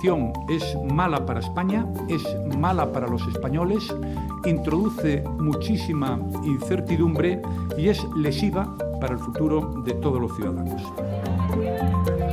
solución es mala para España, es mala para los españoles, introduce muchísima incertidumbre y es lesiva para el futuro de todos los ciudadanos.